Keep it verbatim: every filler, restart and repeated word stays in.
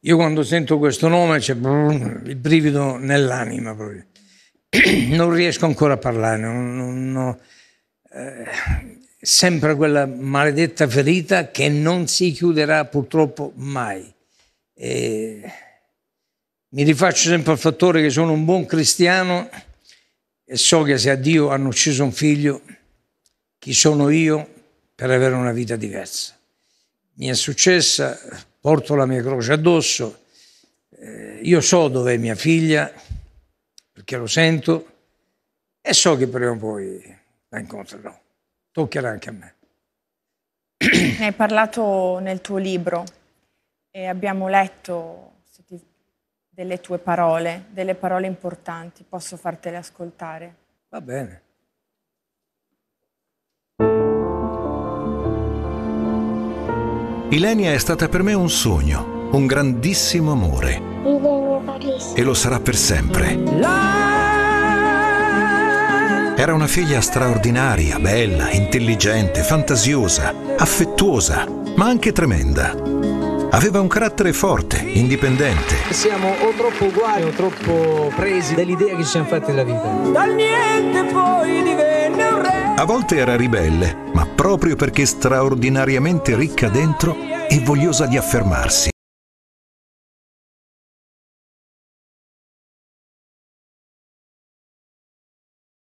Io quando sento questo nome c'è il brivido nell'anima proprio. Non riesco ancora a parlare, non, non, non, eh, sempre quella maledetta ferita che non si chiuderà purtroppo mai. E mi rifaccio sempre al fattore che sono un buon cristiano e so che se a Dio hanno ucciso un figlio, chi sono io per avere una vita diversa? Mi è successa, porto la mia croce addosso, eh, io so dov'è mia figlia, perché lo sento, e so che prima o poi la incontrerò. Toccherà anche a me. Ne hai parlato nel tuo libro e abbiamo letto delle tue parole, delle parole importanti. Posso fartele ascoltare? Va bene. Ilenia è stata per me un sogno, un grandissimo amore. E lo sarà per sempre. Era una figlia straordinaria, bella, intelligente, fantasiosa, affettuosa, ma anche tremenda. Aveva un carattere forte, indipendente. Siamo o troppo uguali o troppo presi dall'idea che ci siamo fatti della vita. Dal niente poi divenne un re. A volte era ribelle, ma proprio perché straordinariamente ricca dentro e vogliosa di affermarsi.